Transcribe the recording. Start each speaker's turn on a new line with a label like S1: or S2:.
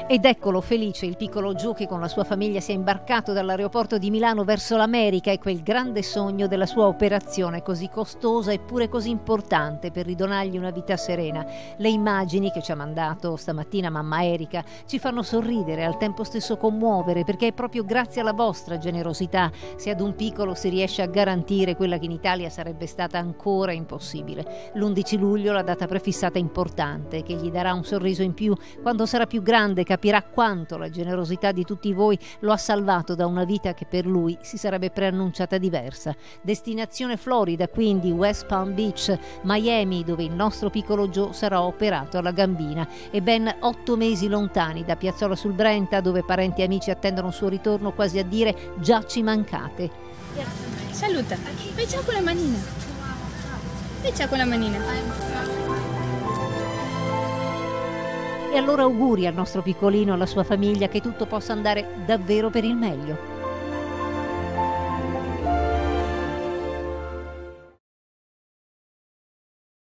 S1: Ed eccolo felice il piccolo Joe che con la sua famiglia si è imbarcato dall'aeroporto di Milano verso l'America e quel grande sogno della sua operazione così costosa eppure così importante per ridonargli una vita serena. Le immagini che ci ha mandato stamattina mamma Erika ci fanno sorridere e al tempo stesso commuovere, perché è proprio grazie alla vostra generosità se ad un piccolo si riesce a garantire quella che in Italia sarebbe stata ancora impossibile. L'11 luglio la data prefissata è importante, che gli darà un sorriso in più quando sarà più grande. Capirà quanto la generosità di tutti voi lo ha salvato da una vita che per lui si sarebbe preannunciata diversa. Destinazione Florida, quindi West Palm Beach, Miami, dove il nostro piccolo Joe sarà operato alla gambina, e ben 8 mesi lontani da Piazzola sul Brenta, dove parenti e amici attendono il suo ritorno quasi a dire già ci mancate.
S2: Saluta, fai con la manina. Fai con la manina.
S1: E allora auguri al nostro piccolino e alla sua famiglia che tutto possa andare davvero per il meglio.